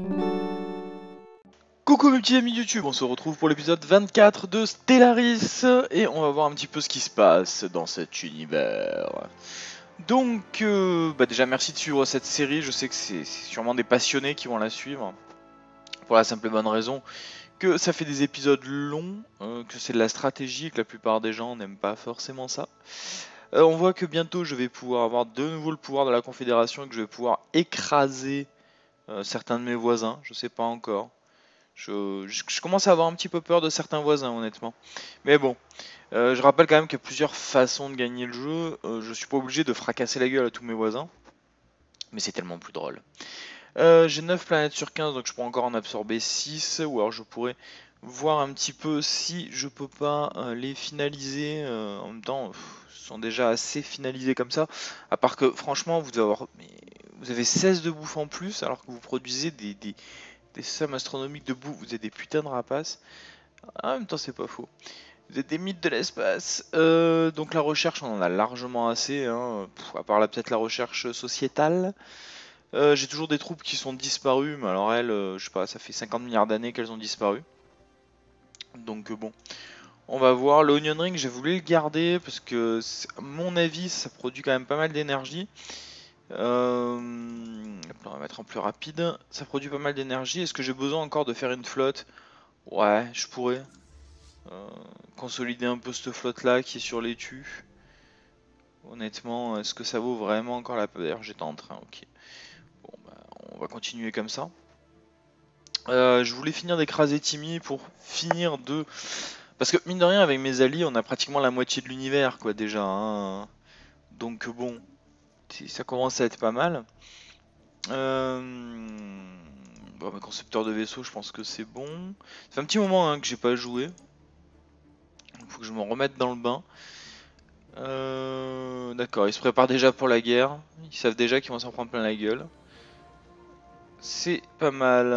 Coucou mes petits amis YouTube, on se retrouve pour l'épisode 24 de Stellaris et on va voir un petit peu ce qui se passe dans cet univers. Donc, déjà merci de suivre cette série, je sais que c'est sûrement des passionnés qui vont la suivre. Pour la simple et bonne raison que ça fait des épisodes longs, que c'est de la stratégie et que la plupart des gens n'aiment pas forcément ça. On voit que bientôt je vais pouvoir avoir de nouveau le pouvoir de la Confédération et que je vais pouvoir écraser certains de mes voisins, je sais pas encore. Je commence à avoir un petit peu peur de certains voisins, honnêtement. Mais bon, je rappelle quand même qu'il y a plusieurs façons de gagner le jeu. Je suis pas obligé de fracasser la gueule à tous mes voisins. Mais c'est tellement plus drôle. J'ai 9 planètes sur 15, donc je pourrais encore en absorber 6. Ou alors je pourrais voir un petit peu si je peux pas les finaliser. En même temps, ils sont déjà assez finalisés comme ça. À part que, franchement, vous avez 16 de bouffe en plus, alors que vous produisez des sommes astronomiques de bouffe, vous êtes des putains de rapaces. En même temps, c'est pas faux. Vous êtes des mythes de l'espace. Donc la recherche, on en a largement assez. Hein. À part là, peut-être la recherche sociétale. J'ai toujours des troupes qui sont disparues, mais alors elles, je sais pas, ça fait 50 milliards d'années qu'elles ont disparu. Donc bon, on va voir. Le Onion Ring, j'ai voulu le garder parce que, à mon avis, ça produit quand même pas mal d'énergie. On va mettre en plus rapide. Ça produit pas mal d'énergie. Est-ce que j'ai besoin encore de faire une flotte? Ouais, je pourrais consolider un peu cette flotte là qui est sur les tus. Honnêtement, est-ce que ça vaut vraiment encore la peine? D'ailleurs, j'étais en train, ok. Bon, bah, on va continuer comme ça. Je voulais finir d'écraser Timmy pour finir de... Parce que mine de rien, avec mes alliés, on a pratiquement la moitié de l'univers, quoi, déjà. Hein. Donc bon, ça commence à être pas mal. Bon, mes concepteurs de vaisseaux, je pense que c'est bon. Ça fait un petit moment hein, que j'ai pas joué. Il faut que je me remette dans le bain. D'accord, ils se préparent déjà pour la guerre. Ils savent déjà qu'ils vont s'en prendre plein la gueule. C'est pas mal.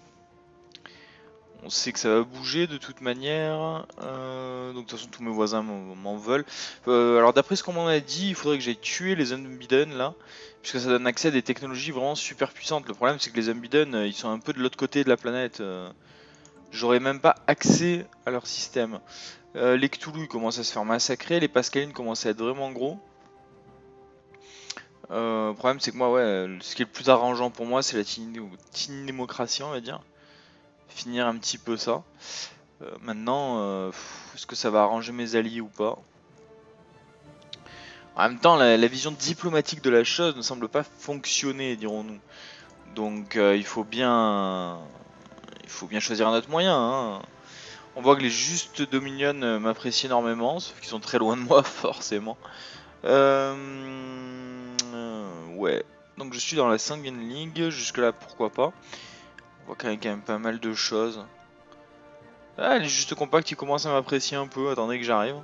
On sait que ça va bouger de toute manière. Donc de toute façon tous mes voisins m'en veulent. Alors d'après ce qu'on m'en a dit, il faudrait que j'aille tuer les Unbidden là. Puisque ça donne accès à des technologies vraiment super puissantes. Le problème c'est que les Unbidden ils sont un peu de l'autre côté de la planète. J'aurais même pas accès à leur système. Les Cthulhu commencent à se faire massacrer. Les Pascalines commencent à être vraiment gros. Le problème c'est que moi ouais, ce qui est le plus arrangeant pour moi c'est la démocratie on va dire. Finir un petit peu ça. Maintenant, est-ce que ça va arranger mes alliés ou pas? En même temps, la vision diplomatique de la chose ne semble pas fonctionner, dirons-nous. Donc il faut bien choisir un autre moyen. Hein. On voit que les justes Dominion m'apprécient énormément, sauf qu'ils sont très loin de moi, forcément. Ouais. Donc je suis dans la Sanguine League, jusque-là pourquoi pas. On voit quand même pas mal de choses. Ah, les justes compacts qui commencent à m'apprécier un peu, attendez que j'arrive.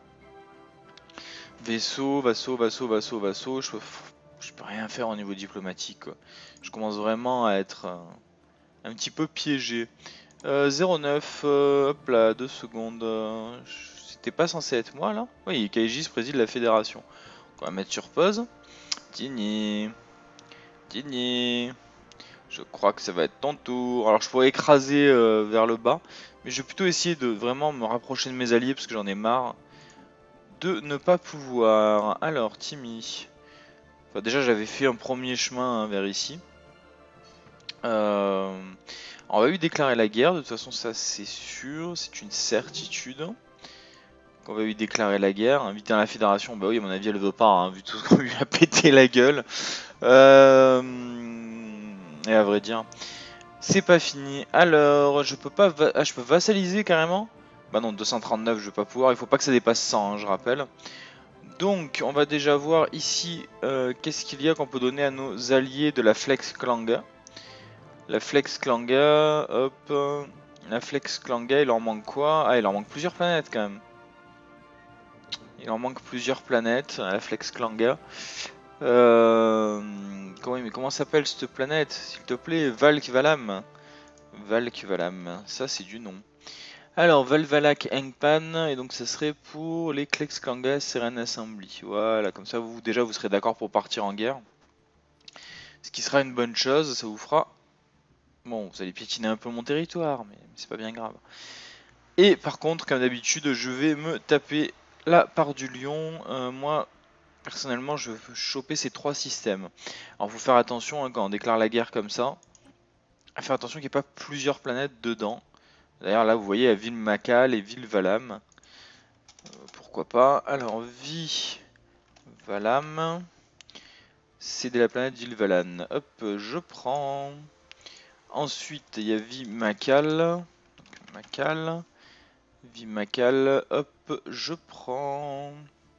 Vaisseau, vaisseau, je peux rien faire au niveau diplomatique quoi. Je commence vraiment à être un petit peu piégé. 09, hop là, 2 secondes. C'était pas censé être moi là? Oui, Kaijis préside la fédération. On va mettre sur pause. Tini, Tini. Je crois que ça va être ton tour. Alors je pourrais écraser vers le bas, mais je vais plutôt essayer de vraiment me rapprocher de mes alliés parce que j'en ai marre de ne pas pouvoir. Alors Timmy. Enfin, déjà j'avais fait un premier chemin hein, vers ici. On va lui déclarer la guerre, de toute façon ça c'est sûr, c'est une certitude. On va lui déclarer la guerre, inviter à la fédération, bah oui à mon avis elle veut pas, hein, vu tout ce qu'on lui a pété la gueule. Et à vrai dire, c'est pas fini. Alors, je peux pas, je peux vassaliser carrément? Bah non, 239 je vais pas pouvoir, il faut pas que ça dépasse 100 hein, je rappelle. Donc on va déjà voir ici qu'est-ce qu'il y a qu'on peut donner à nos alliés de la Flex Klanga. La Flex Klanga, hop. La Flex Klanga, il en manque quoi? Ah, il en manque plusieurs planètes quand même. Il en manque plusieurs planètes à la Flex Klanga. Comment s'appelle cette planète? S'il te plaît, Valk-Valam. Valk-Valam, ça c'est du nom. Alors, Valvalak Engpan, et donc ça serait pour les Klex Klanga Seren Assembly. Voilà, comme ça vous déjà vous serez d'accord pour partir en guerre. Ce qui sera une bonne chose, ça vous fera Bon, vous allez piétiner un peu mon territoire, mais c'est pas bien grave. Et par contre, comme d'habitude, je vais me taper la part du lion. Moi, personnellement, je veux choper ces 3 systèmes. Alors, faut faire attention hein, quand on déclare la guerre comme ça, à faire attention qu'il n'y ait pas plusieurs planètes dedans. D'ailleurs, là, vous voyez la ville Makal et ville Valam. Pourquoi pas. Alors, vie Valam. C'est de la planète ville Valan. Hop, je prends. Ensuite, il y a vie Makal. Donc, Makal. Vie Makal. Hop, je prends.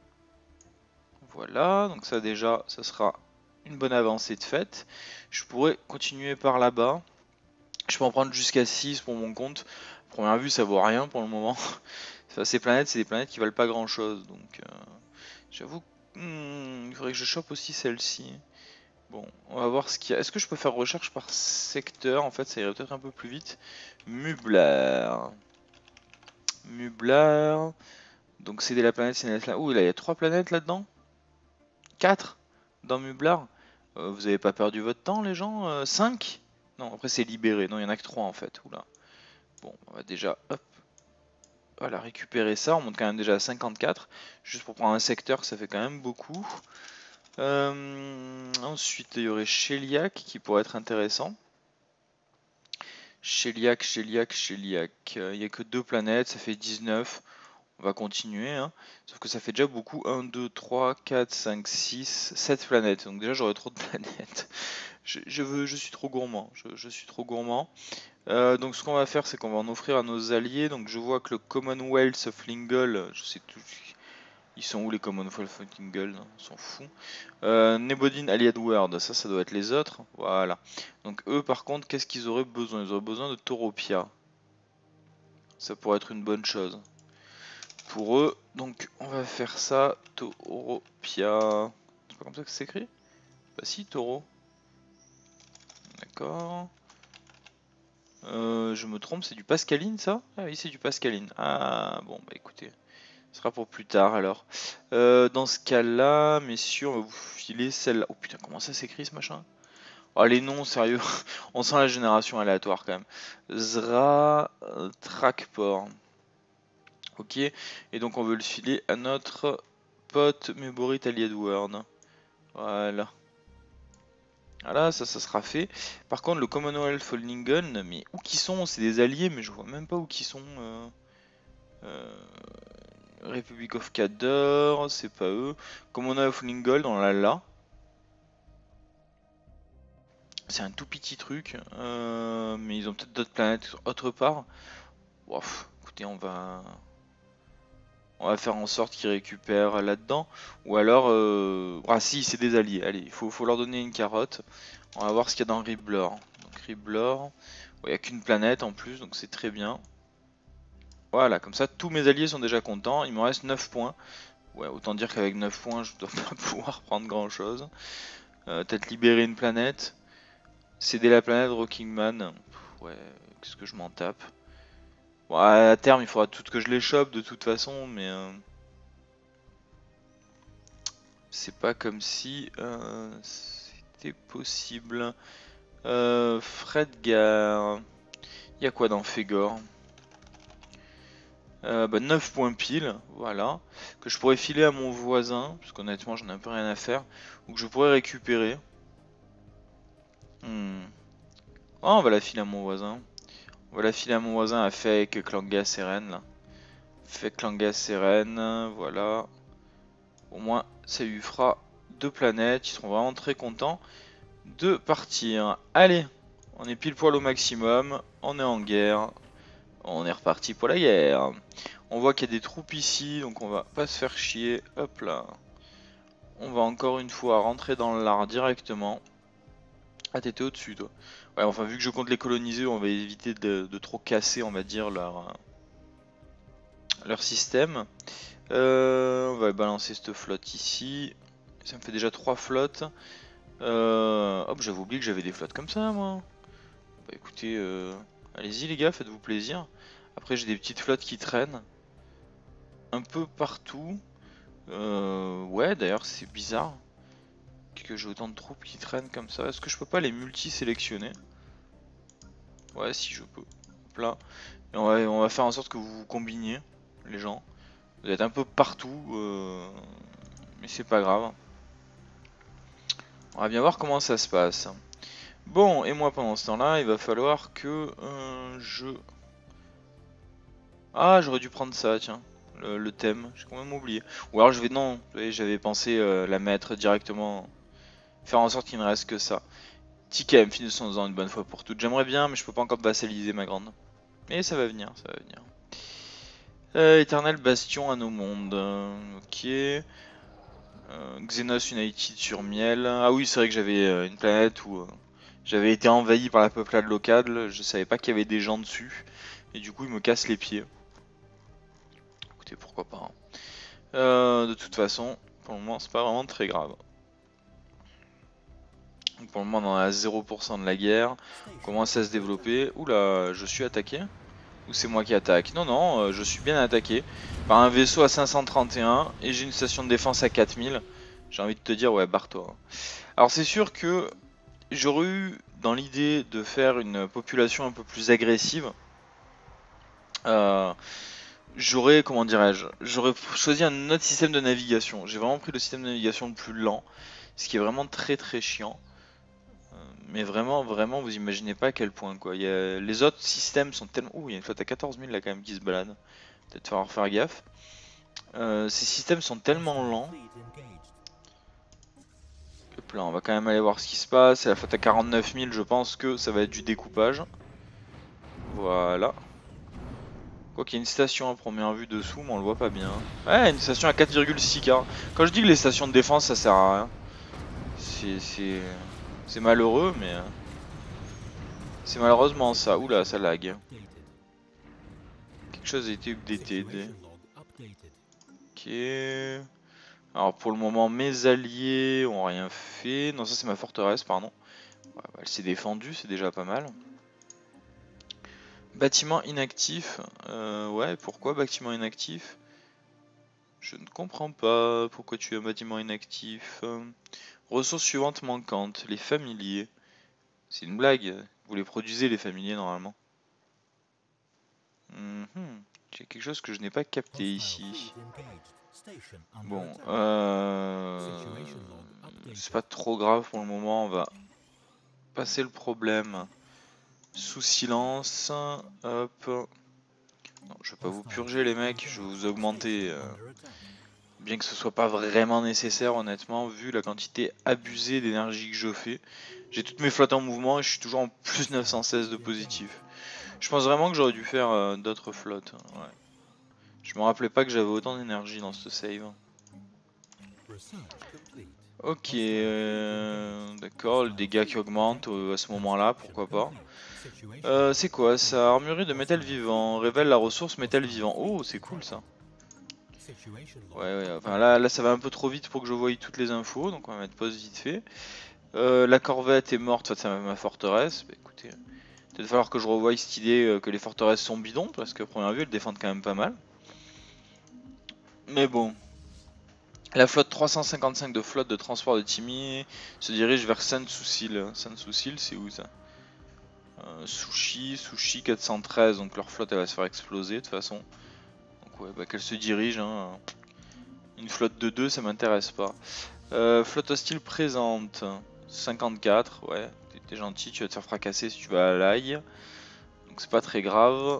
Voilà, donc ça déjà, ça sera une bonne avancée de fait. Je pourrais continuer par là-bas. Je peux en prendre jusqu'à 6 pour mon compte. Première vue, ça vaut rien pour le moment. Ces planètes, c'est des planètes qui valent pas grand-chose. Donc, j'avoue, il faudrait que je chope aussi celle-ci. Bon, on va voir ce qu'il y a. Est-ce que je peux faire recherche par secteur? En fait, ça irait peut-être un peu plus vite. Mublar. Mublar. Donc, c'est de la planète là. Ouh, là, il y a 3 planètes là-dedans? 4 dans Mublar. Vous avez pas perdu votre temps, les gens? 5? Non, après, c'est libéré. Non, il y en a que 3 en fait. Oula. Bon, on va déjà, hop, voilà, récupérer ça. On monte quand même déjà à 54. Juste pour prendre un secteur, ça fait quand même beaucoup. Ensuite, il y aurait Sheliak qui pourrait être intéressant. Sheliak. Il n'y a que 2 planètes, ça fait 19. On va continuer, hein. Sauf que ça fait déjà beaucoup. 1, 2, 3, 4, 5, 6, 7 planètes. Donc déjà j'aurais trop de planètes. Je suis trop gourmand. Je suis trop gourmand. Donc ce qu'on va faire, c'est qu'on va en offrir à nos alliés. Donc je vois que le Commonwealth of Lingle, je sais tout. Ils sont où les Commonwealth of Lingle? On s'en fout. Nebodin Allied World, ça doit être les autres. Voilà. Donc eux, par contre, qu'est-ce qu'ils auraient besoin? Ils auraient besoin de Toropia. Ça pourrait être une bonne chose pour eux. Donc on va faire ça. Toropia. C'est pas comme ça que c'est écrit? Bah si, Taureau. D'accord. Je me trompe, c'est du Pascaline ça? Ah oui, c'est du Pascaline. Ah bon, bah écoutez, ce sera pour plus tard alors. Dans ce cas-là, messieurs, on va vous filer celle-là. Oh putain, comment ça s'écrit ce machin? Oh les noms, sérieux, on sent la génération aléatoire quand même. Zra Trackport. Ok, et donc on veut le filer à notre pote Memory Edward. Voilà. Voilà, ça sera fait. Par contre, le Commonwealth Foldingen, mais où qu'ils sont? C'est des alliés, mais je vois même pas où qu'ils sont. Euh, Republic of Cador, c'est pas eux. Commonwealth Foldingen dans la là. C'est un tout petit truc, mais ils ont peut-être d'autres planètes autre part. Ouf, écoutez, on va faire en sorte qu'ils récupèrent là-dedans. Ou alors, ah si, c'est des alliés. Allez, il faut leur donner une carotte. On va voir ce qu'il y a dans Riblor. Donc Riblor, il n'y a qu'une planète en plus, donc c'est très bien. Voilà, comme ça, tous mes alliés sont déjà contents. Il me reste 9 points. Ouais, autant dire qu'avec 9 points, je dois pas pouvoir prendre grand-chose. Peut-être libérer une planète. Céder la planète Rockingman. Ouais, qu'est-ce que je m'en tape. Bon, à terme, il faudra tout que je les chope de toute façon, mais c'est pas comme si c'était possible. Fredgar. Il y a quoi dans Fégor? 9 points pile, voilà. Que je pourrais filer à mon voisin, parce qu'honnêtement, j'en ai un peu rien à faire. Ou que je pourrais récupérer. Oh, on va la filer à mon voisin. On va la filer à mon voisin à Fake Klanga Seren, là. Fake Klanga Seren, voilà. Au moins, ça lui fera 2 planètes. Ils seront vraiment très contents de partir. Allez, on est pile poil au maximum. On est en guerre. On est reparti pour la guerre. On voit qu'il y a des troupes ici, donc on va pas se faire chier. Hop là. On va encore une fois rentrer dans l'art directement. Ah, t'étais au-dessus, toi. Ouais, enfin, vu que je compte les coloniser, on va éviter de trop casser, on va dire, leur système. On va balancer cette flotte ici. Ça me fait déjà 3 flottes. Hop, j'avais oublié que j'avais des flottes comme ça, moi. Bah écoutez, allez-y les gars, faites-vous plaisir. Après, j'ai des petites flottes qui traînent un peu partout. Ouais, d'ailleurs, c'est bizarre que j'ai autant de troupes qui traînent comme ça. Est-ce que je peux pas les multi-sélectionner? Ouais, si je peux. Hop là. Et on va faire en sorte que vous vous combiniez, les gens. Vous êtes un peu partout, mais c'est pas grave. On va bien voir comment ça se passe. Bon, et moi pendant ce temps-là, il va falloir que je... Ah, j'aurais dû prendre ça, tiens. Le thème, j'ai quand même oublié. Ou alors je vais... Non, j'avais pensé la mettre directement. Faire en sorte qu'il ne reste que ça. Ticket, finissons-en une bonne fois pour toutes. J'aimerais bien, mais je peux pas encore vassaliser ma grande. Mais ça va venir, ça va venir. Éternel Bastion à nos mondes. Ok. Xenos United sur Miel. Ah oui, c'est vrai que j'avais une planète où j'avais été envahi par la peuplade locale. Je savais pas qu'il y avait des gens dessus. Et du coup, ils me cassent les pieds. Écoutez, pourquoi pas. Hein. De toute façon, pour le moment, c'est pas vraiment très grave. Donc pour le moment, on est à 0% de la guerre. On commence à se développer. Oula, je suis attaqué? Ou c'est moi qui attaque? Non, non, je suis bien attaqué par un vaisseau à 531 et j'ai une station de défense à 4000. J'ai envie de te dire, ouais, barre-toi. Alors c'est sûr que j'aurais eu dans l'idée de faire une population un peu plus agressive. J'aurais, comment dirais-je, j'aurais choisi un autre système de navigation. J'ai vraiment pris le système de navigation le plus lent, ce qui est vraiment très très chiant. Mais vraiment, vraiment, vous imaginez pas à quel point quoi. Les autres systèmes sont tellement... Ouh, il y a une flotte à 14 000 là quand même qui se balade. Peut-être falloir faire gaffe. Ces systèmes sont tellement lents. Hop là, on va quand même aller voir ce qui se passe. C'est la flotte à 49 000, je pense que ça va être du découpage. Voilà. Quoi qu'il y ait une station à première vue dessous, mais on le voit pas bien. Ouais, une station à 4,6K. Quand je dis que les stations de défense ça sert à rien, c'est malheureux, mais c'est malheureusement ça. Oula, ça lag. Quelque chose a été updated. Ok. Alors pour le moment, mes alliés ont rien fait. Non, ça c'est ma forteresse, pardon. Ouais, bah, elle s'est défendue, c'est déjà pas mal. Bâtiment inactif. Ouais, pourquoi bâtiment inactif? Je ne comprends pas pourquoi tu as un bâtiment inactif. Ressources suivantes manquantes. Les familiers. C'est une blague. Vous les produisez les familiers normalement. J'ai quelque chose que je n'ai pas capté ici. Bon, c'est pas trop grave pour le moment. On va passer le problème sous silence. Hop. Non, je vais pas vous purger les mecs. Je vais vous augmenter. Bien que ce soit pas vraiment nécessaire honnêtement, vu la quantité abusée d'énergie que je fais. J'ai toutes mes flottes en mouvement et je suis toujours en plus 916 de positif. Je pense vraiment que j'aurais dû faire d'autres flottes. Ouais. Je me rappelais pas que j'avais autant d'énergie dans ce save. Ok, d'accord, le dégât qui augmente à ce moment-là, pourquoi pas. C'est quoi ça? Armurerie de métal vivant, révèle la ressource métal vivant. Oh, c'est cool ça. Ouais, enfin là ça va un peu trop vite pour que je voie toutes les infos, donc on va mettre pause vite fait. La corvette est morte face à ma forteresse. Bah écoutez, peut-être falloir que je revoie cette idée que les forteresses sont bidons, parce qu'à première vue elles défendent quand même pas mal. Mais bon. La flotte 355 de flotte de transport de Timmy se dirige vers San-Soucil. San-Soucil, c'est où ça? Sushi 413, donc leur flotte elle va se faire exploser de toute façon. Donc ouais, bah qu'elle se dirige, hein. Une flotte de 2 ça m'intéresse pas. Flotte hostile présente, 54, ouais, t'es gentil, tu vas te faire fracasser si tu vas à l'ail. Donc c'est pas très grave.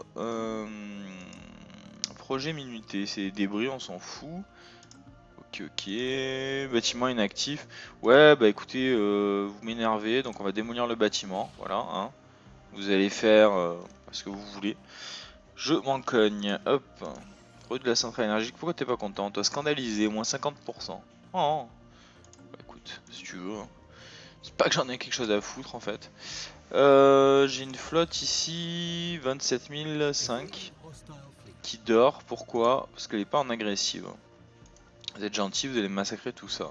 Projet minuté, c'est des débris, on s'en fout. Ok, bâtiment inactif. Ouais, bah écoutez, vous m'énervez, donc on va démolir le bâtiment, voilà. Hein. Vous allez faire ce que vous voulez. Je m'en cogne, hop. Produit de la centrale énergique, pourquoi t'es pas content? Toi, scandalisé, moins 50%. Oh, bah écoute, si tu veux. Hein. C'est pas que j'en ai quelque chose à foutre en fait. J'ai une flotte ici, 27 005, qui dort. Pourquoi? Parce qu'elle est pas en agressive. Vous êtes gentil, vous allez massacrer tout ça.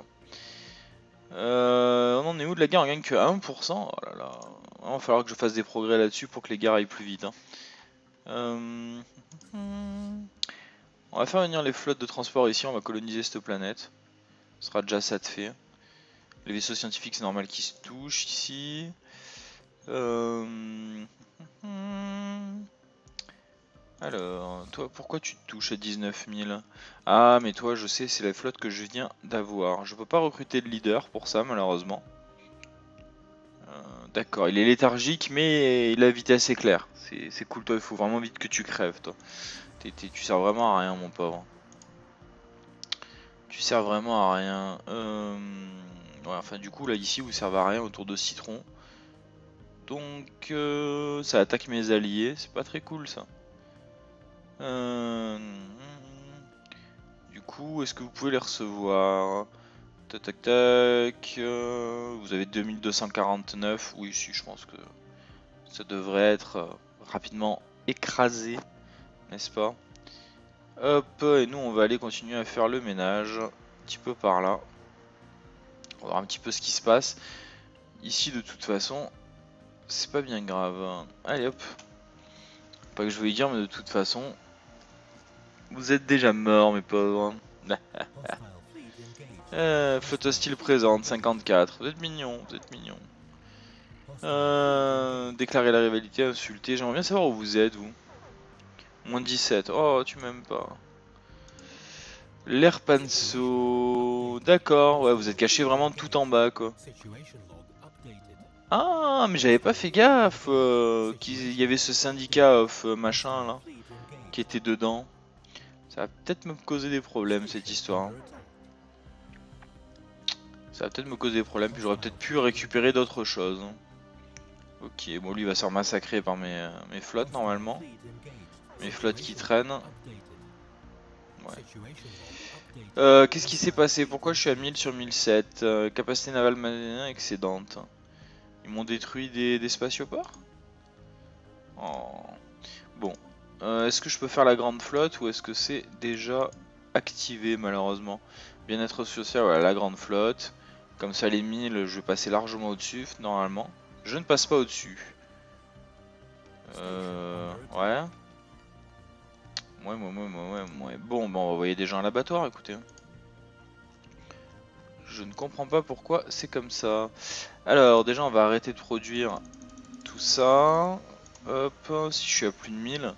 On en est où de la guerre? On gagne que 1%. Oh là là. Il va falloir que je fasse des progrès là-dessus pour que les guerres aillent plus vite. Hein. On va faire venir les flottes de transport ici, on va coloniser cette planète. Ce sera déjà ça de fait. Les vaisseaux scientifiques, c'est normal qu'ils se touchent ici. Alors, toi, pourquoi tu te touches à 19 000? Ah, mais toi, je sais, c'est la flotte que je viens d'avoir. Je peux pas recruter de leader pour ça, malheureusement. D'accord, il est léthargique, mais il a vitesse éclair. C'est cool, toi, il faut vraiment vite que tu crèves, toi. Tu sers vraiment à rien, mon pauvre. Tu sers vraiment à rien. Ouais, enfin, du coup, là, ici, vous servez à rien autour de Citron. Donc, ça attaque mes alliés. C'est pas très cool, ça. Du coup, est-ce que vous pouvez les recevoir? Tac, tac, tac. Vous avez 2249. Oui, si, je pense que ça devrait être rapidement écrasé, n'est-ce pas? Hop, et nous, on va aller continuer à faire le ménage. Un petit peu par là. On va voir un petit peu ce qui se passe. Ici, de toute façon, c'est pas bien grave. Allez, hop. Pas que je veux y dire, mais de toute façon, vous êtes déjà morts, mes pauvres. Flotte hostile présente, 54. Vous êtes mignons, vous êtes mignons. Déclarer la rivalité, insulter. J'aimerais bien savoir où vous êtes, vous. Moins 17. Oh, tu m'aimes pas. L'air panso. D'accord, ouais, vous êtes caché vraiment tout en bas, quoi. Ah, mais j'avais pas fait gaffe qu'il y avait ce syndicat of machin, là, qui était dedans. Ça va peut-être me causer des problèmes, cette histoire. Ça va peut-être me causer des problèmes, puis j'aurais peut-être pu récupérer d'autres choses. Ok, bon, lui il va se faire massacrer par mes flottes, normalement. Mes flottes qui traînent. Ouais. Qu'est-ce qui s'est passé? Pourquoi je suis à 1000 sur 1007? Capacité navale excédente. Ils m'ont détruit des spatioports? Oh. Bon. Est-ce que je peux faire la grande flotte ou est-ce que c'est déjà activé malheureusement? Bien-être social, voilà, la grande flotte. Comme ça les 1000, je vais passer largement au-dessus, normalement. Je ne passe pas au-dessus. Ouais. Ouais. Bon, on va envoyer des gens à l'abattoir, écoutez. Je ne comprends pas pourquoi c'est comme ça. Alors, déjà, on va arrêter de produire tout ça. Hop, si je suis à plus de 1000.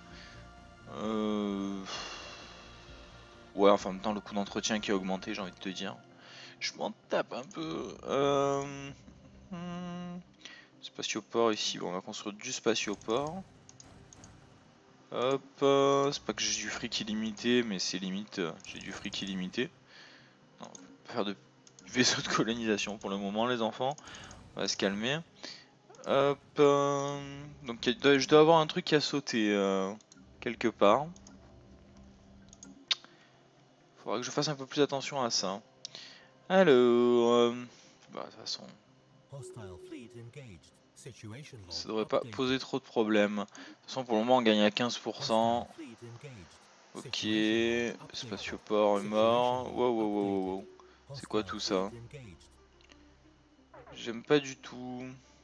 Ouais, enfin, en même temps, le coût d'entretien qui a augmenté, j'ai envie de te dire. Je m'en tape un peu. Spatioport ici, bon, on va construire du spatioport. Hop, c'est pas que j'ai du fric illimité, mais c'est limite, j'ai du fric illimité. Non, on va pas faire de vaisseau de colonisation pour le moment, les enfants. On va se calmer. Hop, donc je dois avoir un truc qui a sauté quelque part. Faudra que je fasse un peu plus attention à ça. Alors, bah, de toute façon, ça devrait pas poser trop de problèmes. De toute façon, pour le moment, on gagne à 15%. Ok, spatioport est mort. Wow. C'est quoi tout ça? J'aime pas du tout.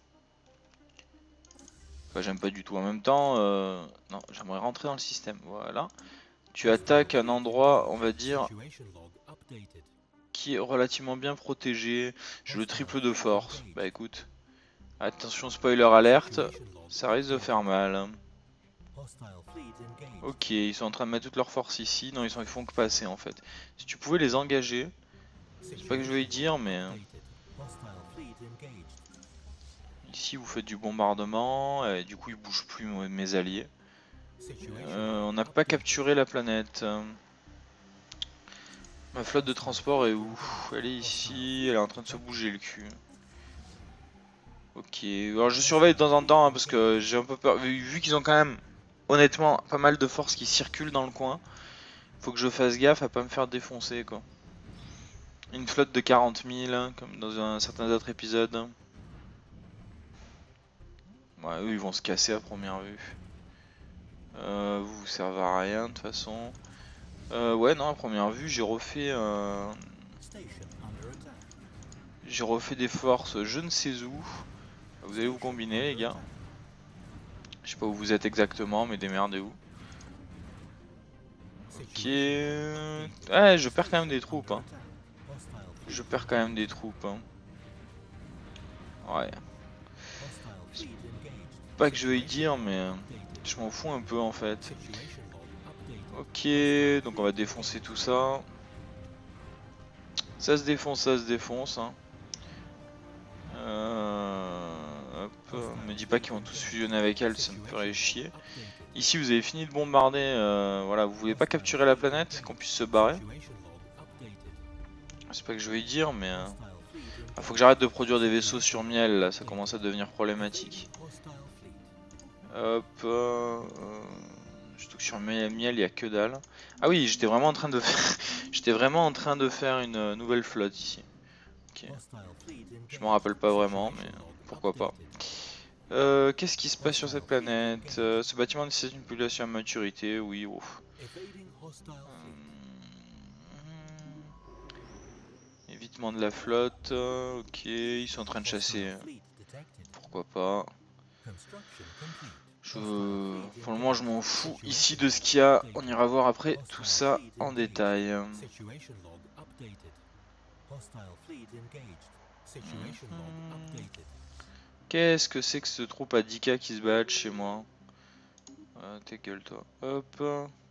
Enfin, j'aime pas du tout. En même temps, non, j'aimerais rentrer dans le système. Voilà. Tu attaques un endroit, on va dire, qui est relativement bien protégé. J'ai le triple de force. Bah écoute. Attention, spoiler alerte. Ça risque de faire mal. Ok, ils sont en train de mettre toute leur force ici. Non, ils font que passer en fait. Si tu pouvais les engager. C'est pas que je vais y dire, mais... Ici, vous faites du bombardement. Et du coup, ils bougent plus mes alliés. On n'a pas capturé la planète. Ma flotte de transport est où? Elle est ici, elle est en train de se bouger le cul. Ok, alors je surveille de temps en temps hein, parce que j'ai un peu peur. Vu qu'ils ont quand même, honnêtement, pas mal de forces qui circulent dans le coin. Faut que je fasse gaffe à pas me faire défoncer quoi. Une flotte de 40 000, hein, comme dans certains autres épisodes. Ouais, eux ils vont se casser à première vue. Vous servez à rien de toute façon. Ouais, non, à première vue, j'ai refait des forces je ne sais où. Vous allez vous combiner, les gars. Je sais pas où vous êtes exactement, mais démerdez-vous. Ok. Ouais, je perds quand même des troupes. Hein. Je perds quand même des troupes. Hein. Ouais. Pas que je veuille dire, mais je m'en fous un peu en fait. Ok, donc on va défoncer tout ça. Ça se défonce. Hein. Hop, me dis pas qu'ils vont tous fusionner avec elle, ça me ferait chier. Ici vous avez fini de bombarder, voilà, vous voulez pas capturer la planète, qu'on puisse se barrer. C'est pas que je vais dire, mais faut que j'arrête de produire des vaisseaux sur miel, là, ça commence à devenir problématique. Hop, surtout que sur miel, il y a que dalle. Ah oui, j'étais vraiment en train de faire, j'étais vraiment en train de faire une nouvelle flotte ici. Ok. Je m'en rappelle pas vraiment, mais pourquoi pas. Qu'est-ce qui se passe sur cette planète? Ce bâtiment nécessite une population à maturité, oui. Ouf. Évitement de la flotte, ok, ils sont en train de chasser. Pourquoi pas. Pour le moment je m'en fous ici de ce qu'il y a, on ira voir après tout ça en détail. Qu'est-ce que c'est que ce troupe à 10K qui se balade chez moi? Ta gueule toi. Hop.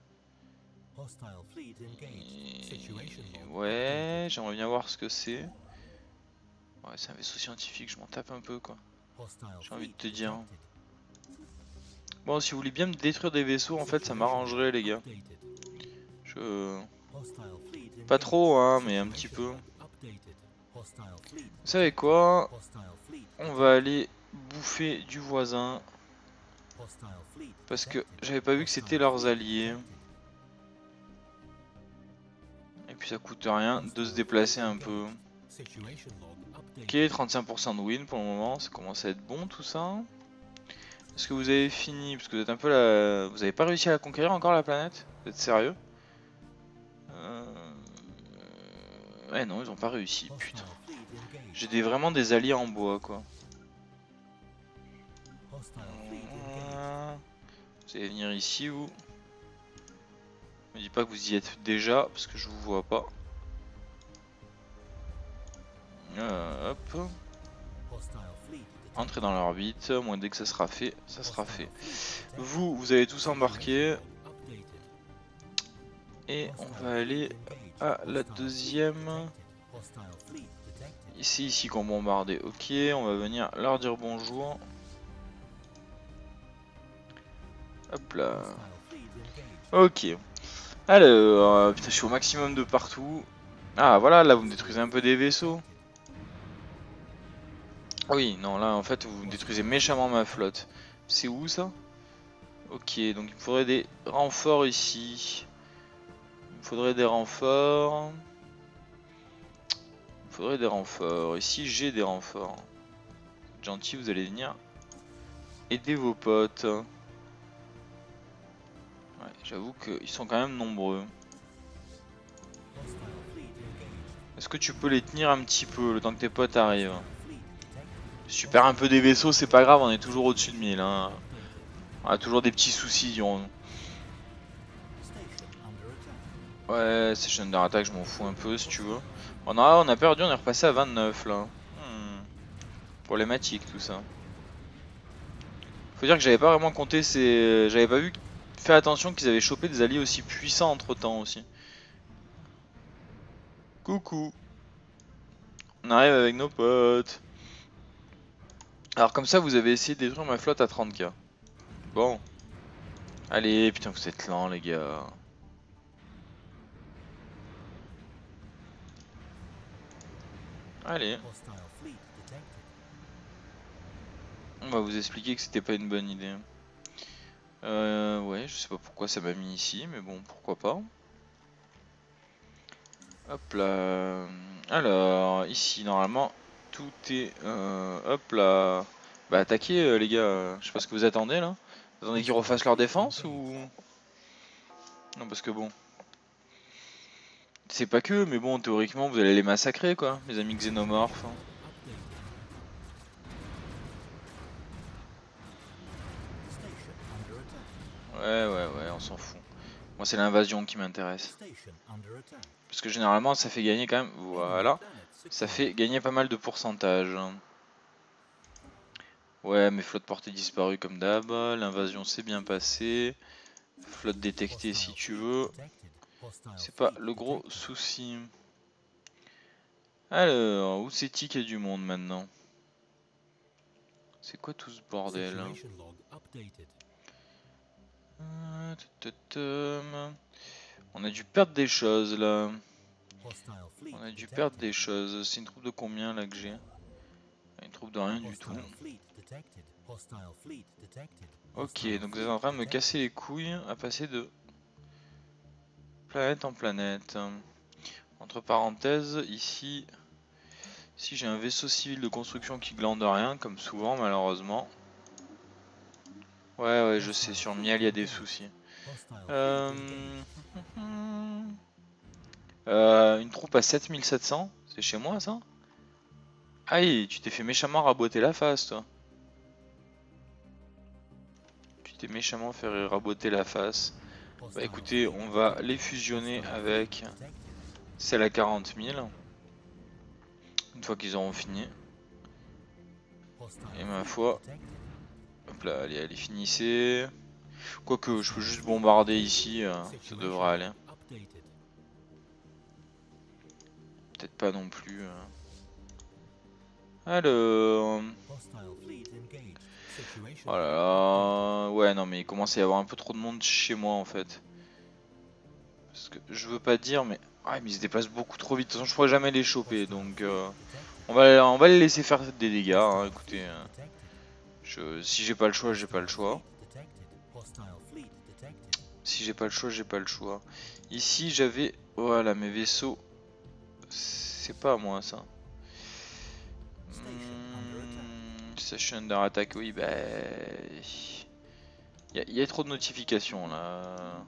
Ouais, j'aimerais bien voir ce que c'est. Ouais, c'est un vaisseau scientifique, je m'en tape un peu quoi. J'ai envie de te dire. Bon, si vous voulez bien me détruire des vaisseaux, en fait, ça m'arrangerait les gars. Pas trop, hein, mais un petit peu. Vous savez quoi? On va aller bouffer du voisin. Parce que j'avais pas vu que c'était leurs alliés. Et puis ça coûte rien de se déplacer un peu. Ok, 35% de win pour le moment, ça commence à être bon tout ça. Est-ce que vous avez fini? Parce que vous êtes un peu là. Vous avez pas réussi à la conquérir encore la planète? Vous êtes sérieux? Ouais non, ils ont pas réussi, putain. J'ai vraiment des alliés en bois quoi. Vous allez venir ici vous. Me dis pas que vous y êtes déjà parce que je vous vois pas. Hop. Entrez dans l'orbite, moins dès que ça sera fait, ça sera fait. Vous allez tous embarquer. Et on va aller à la deuxième. C'est ici qu'on bombardait. Ok, on va venir leur dire bonjour. Hop là. Ok. Alors, putain, je suis au maximum de partout. Ah voilà, là vous me détruisez un peu des vaisseaux. Oui, non, là en fait vous détruisez méchamment ma flotte. C'est où ça? Ok, donc il me faudrait des renforts ici. Il me faudrait des renforts. Il me faudrait des renforts. Ici j'ai des renforts. Gentil, vous allez venir aider vos potes. Ouais, j'avoue qu'ils sont quand même nombreux. Est-ce que tu peux les tenir un petit peu le temps que tes potes arrivent? Super, un peu des vaisseaux, c'est pas grave, on est toujours au-dessus de 1000. Hein. On a toujours des petits soucis, dirons-nous. Ouais, session de attaque, je m'en fous un peu si tu veux. On a perdu, on est repassé à 29 là. Problématique tout ça. Faut dire que j'avais pas vraiment compté ces. J'avais pas vu faire attention qu'ils avaient chopé des alliés aussi puissants entre temps aussi. Coucou. On arrive avec nos potes. Alors comme ça vous avez essayé de détruire ma flotte à 30K. Bon. Allez, putain vous êtes lents les gars. Allez. On va vous expliquer que c'était pas une bonne idée. Ouais, je sais pas pourquoi ça m'a mis ici, mais bon, pourquoi pas. Hop là. Alors, ici, normalement, tout est... hop là. Bah, attaquez, les gars. Je sais pas ce que vous attendez, là. Vous attendez qu'ils refassent leur défense, ou... Non, parce que bon... C'est pas que, mais bon, théoriquement, vous allez les massacrer, quoi, mes amis xénomorphes. Ouais, on s'en fout. Moi, c'est l'invasion qui m'intéresse. Parce que généralement, ça fait gagner quand même... Voilà. Ça fait gagner pas mal de pourcentage. Ouais, mais flotte portée disparue comme d'hab. L'invasion s'est bien passée. Flotte détectée si tu veux. C'est pas le gros souci. Alors, où c'est-il qu'il y a du monde maintenant? C'est quoi tout ce bordel? On a dû perdre des choses là. On a dû perdre des choses. C'est une troupe de combien là que j'ai? Une troupe de rien du tout. Ok, donc vous êtes en train de me casser les couilles à passer de planète en planète. Entre parenthèses, ici, si j'ai un vaisseau civil de construction qui glande rien, comme souvent malheureusement. Ouais, je sais, sur Miel il y a des soucis. Une troupe à 7700, c'est chez moi ça? Aïe, tu t'es fait méchamment raboter la face toi. Tu t'es méchamment fait raboter la face. Bah écoutez, on va les fusionner avec celle à 40 000. Une fois qu'ils auront fini. Et ma foi, hop là, allez, finissez. Quoique, je peux juste bombarder ici, ça devrait aller. Peut-être pas non plus. Alors... Oh là là... Ouais, non mais il commence à y avoir un peu trop de monde chez moi en fait. Parce que je veux pas dire, mais... Ah, mais ils se déplacent beaucoup trop vite. De toute façon, je pourrais jamais les choper, donc... On va les laisser faire des dégâts, hein. Écoutez... Si j'ai pas le choix, j'ai pas le choix. Si j'ai pas le choix, j'ai pas le choix. Ici, j'avais... Voilà, mes vaisseaux... C'est pas à moi, ça. Station under attack, oui, bah... Il y a trop de notifications, là.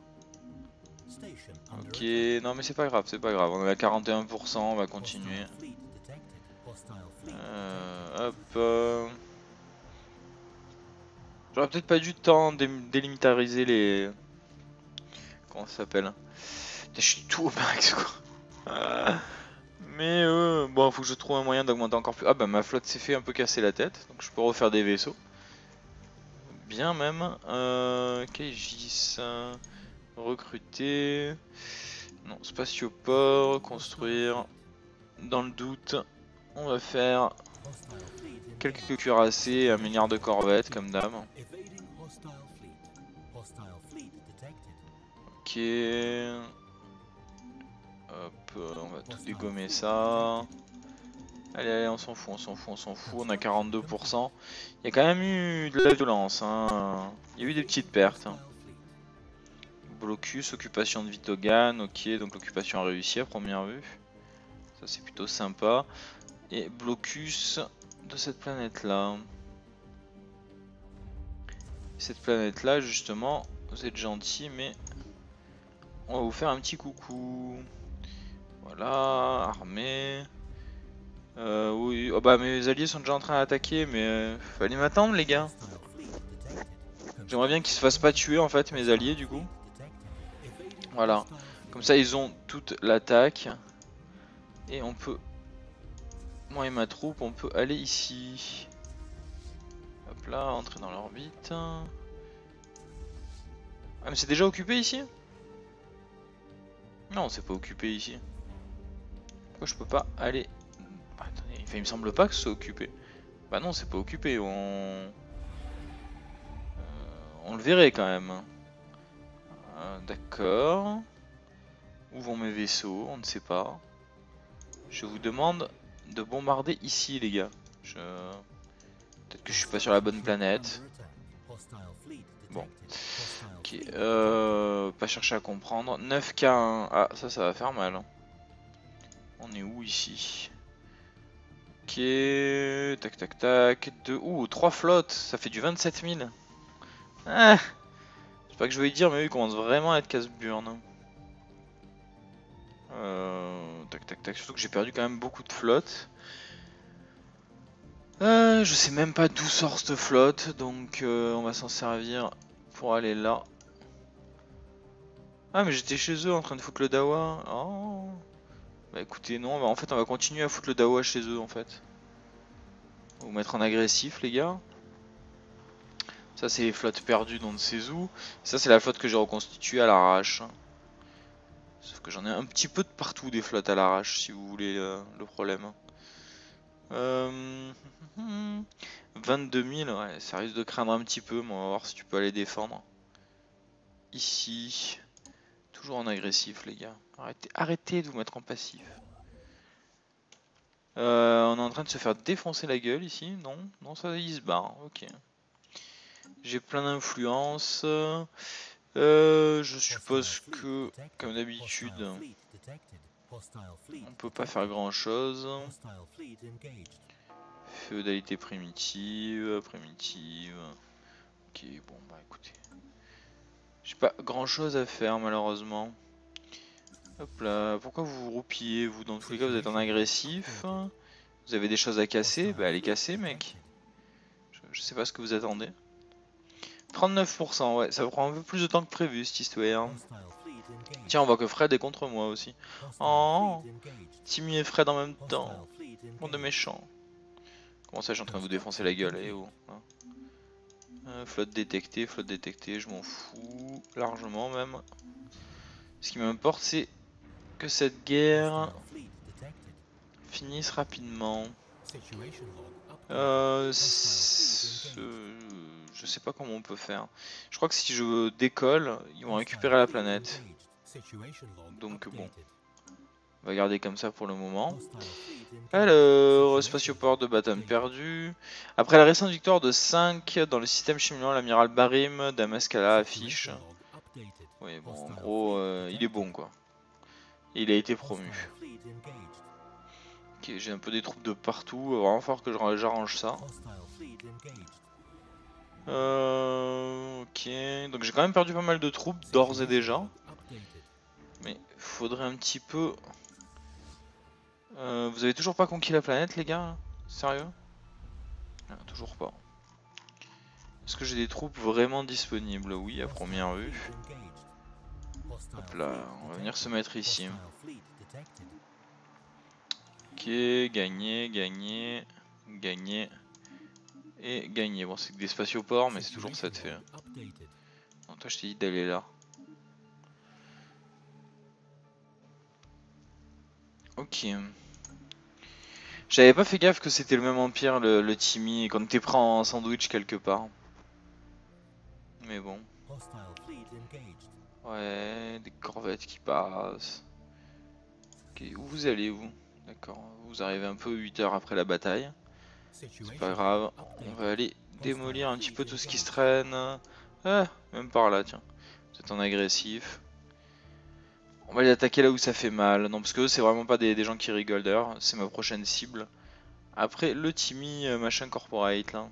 Ok, non mais c'est pas grave, c'est pas grave. On est à 41%, on va continuer. Hop... J'aurais peut-être pas dû tant délimitariser les... Comment ça s'appelle? Je suis tout au max quoi. Mais bon, faut que je trouve un moyen d'augmenter encore plus. Ah bah ma flotte s'est fait un peu casser la tête, donc je peux refaire des vaisseaux. Bien même. Kegis, recruter. Non, spatioport, construire. Dans le doute, on va faire quelques cuirassés, 1 milliard de corvettes comme d'hab. Ok. Hop, on va tout dégommer ça. Allez, on s'en fout, on s'en fout, on s'en fout. On a 42%. Il y a quand même eu de la violence. Hein. Il y a eu des petites pertes. Hein. Blocus, occupation de Vitogan. Ok, donc l'occupation a réussi à première vue. Ça c'est plutôt sympa. Et blocus de cette planète là. Cette planète là justement, vous êtes gentil mais on va vous faire un petit coucou. Voilà, armée. Oui, oh bah mes alliés sont déjà en train d'attaquer mais fallait m'attendre les gars. J'aimerais bien qu'ils se fassent pas tuer en fait mes alliés du coup. Voilà, comme ça ils ont toute l'attaque. Et on peut, moi et ma troupe, on peut aller ici. Hop là, entrer dans l'orbite. Ah mais c'est déjà occupé ici? Non, c'est pas occupé ici. Pourquoi je peux pas aller... Bah, attendez, il me semble pas que ce soit occupé. Bah non, c'est pas occupé, on le verrait quand même. D'accord. Où vont mes vaisseaux? On ne sait pas. Je vous demande de bombarder ici les gars. Peut-être que je suis pas sur la bonne planète. Bon. Ok. Pas chercher à comprendre. 9K1. Ah, ça va faire mal. Hein. On est où ici? Ok. Tac, tac, tac. 2. Ouh, 3 flottes. Ça fait du 27 000. Ah, c'est pas que je voulais dire, mais eux ils commencent vraiment à être casse-burne. Tac, tac, tac. Surtout que j'ai perdu quand même beaucoup de flottes. Je sais même pas d'où sort cette flotte, donc on va s'en servir pour aller là. Ah mais j'étais chez eux en train de foutre le dawa. Oh. Bah écoutez non, bah, en fait on va continuer à foutre le dawa chez eux en fait. On va vous mettre en agressif les gars. Ça c'est les flottes perdues dans ne sait où. Ça c'est la flotte que j'ai reconstituée à l'arrache. Sauf que j'en ai un petit peu de partout des flottes à l'arrache si vous voulez le problème. 22 000, ouais, ça risque de craindre un petit peu, mais on va voir si tu peux aller défendre. Ici, toujours en agressif les gars. Arrêtez de vous mettre en passif. On est en train de se faire défoncer la gueule ici, non? Non, ça il se barre, ok. J'ai plein d'influence. Je suppose que, comme d'habitude, on peut pas faire grand chose. Féodalité primitive. Ok, bon bah écoutez. J'ai pas grand chose à faire malheureusement. Hop là, pourquoi vous vous roupillez vous? Dans tous les cas vous êtes en agressif. Vous avez des choses à casser, bah allez casser mec. Je sais pas ce que vous attendez. 39%, ouais, ça prend un peu plus de temps que prévu cette histoire. Tiens, on voit que Fred est contre moi aussi. Oh, Timmy et Fred en même temps. Bande de méchants. Comment ça, je suis en train de vous défoncer la gueule, eh oh. Flotte détectée, je m'en fous largement même. Ce qui m'importe, c'est que cette guerre finisse rapidement. Je sais pas comment on peut faire. Je crois que si je décolle, ils vont récupérer la planète. Donc bon, on va garder comme ça pour le moment. Alors, spatioport de Batam perdu. Après la récente victoire de 5 dans le système chimique, l'amiral Barim d'Amaskala affiche. Oui, bon, en gros, il est bon quoi. Il a été promu. Ok, j'ai un peu des troupes de partout. Il va vraiment falloir que j'arrange ça. Ok, donc j'ai quand même perdu pas mal de troupes d'ores et déjà. Mais faudrait un petit peu... vous avez toujours pas conquis la planète les gars? Sérieux? Ah, toujours pas. Est-ce que j'ai des troupes vraiment disponibles? Oui, à première vue. Hop là, on va venir se mettre ici. Ok, gagner, gagner, gagner et gagner. Bon, c'est que des spatioports, mais c'est toujours ça de fait. Non, toi, je t'ai dit d'aller là. Ok. J'avais pas fait gaffe que c'était le même empire, le Timmy, quand t'es pris en sandwich quelque part. Mais bon. Ouais, des corvettes qui passent. Ok, où vous allez vous? D'accord, vous arrivez un peu 8 heures après la bataille. C'est pas grave, on va aller démolir un petit peu tout ce qui se traîne. Ah, même par là, tiens. Vous êtes en agressif. On va les attaquer là où ça fait mal. Non, parce que c'est vraiment pas des gens qui rigolent d'ailleurs. C'est ma prochaine cible. Après, le Timmy machin corporate là.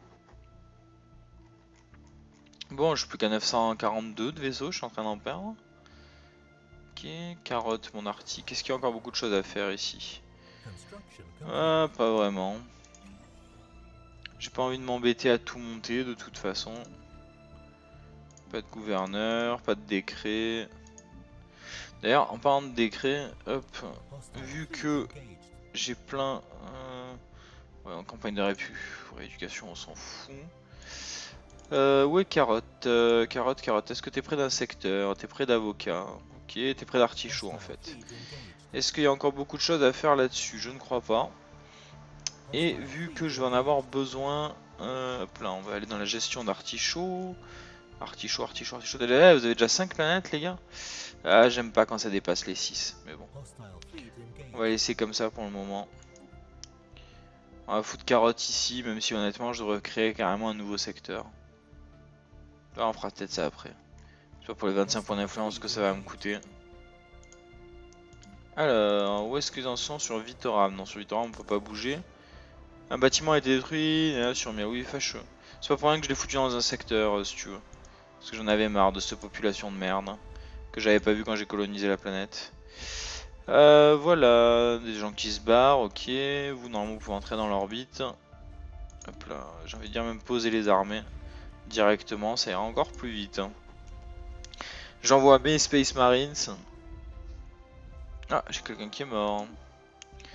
Bon, je suis plus qu'à 942 de vaisseaux, je suis en train d'en perdre. Ok, carotte mon arty. Qu'est-ce qu'il y a encore beaucoup de choses à faire ici? Ah, pas vraiment. J'ai pas envie de m'embêter à tout monter de toute façon. Pas de gouverneur, pas de décret. D'ailleurs, en parlant de décret, hop, vu que j'ai plein... ouais, en campagne de rééducation, on s'en fout. Où est Carotte? Carotte, est-ce que t'es près d'un secteur? T'es près d'avocat? Ok, t'es près d'artichaut en fait. Est-ce qu'il y a encore beaucoup de choses à faire là-dessus? Je ne crois pas. Et vu que je vais en avoir besoin... hop là, on va aller dans la gestion d'artichaut. Artichaut. Vous avez déjà 5 planètes les gars? Ah, j'aime pas quand ça dépasse les 6, mais bon. On va laisser comme ça pour le moment. On va foutre carotte ici, même si honnêtement je devrais créer carrément un nouveau secteur. Là on fera peut-être ça après. C'est pas pour les 25 points d'influence que ça va me coûter. Alors, où est-ce qu'ils en sont sur Vitoram? Non, sur Vitoram on peut pas bouger. Un bâtiment a été détruit, et là sur oui, fâcheux. C'est pas pour rien que je l'ai foutu dans un secteur, si tu veux. Parce que j'en avais marre de cette population de merde. Que j'avais pas vu quand j'ai colonisé la planète. Voilà, des gens qui se barrent, ok. Vous, normalement, vous pouvez entrer dans l'orbite. Hop là, j'ai envie de dire même poser les armées directement, ça ira encore plus vite. Hein. J'envoie mes Space Marines. Ah, j'ai quelqu'un qui est mort.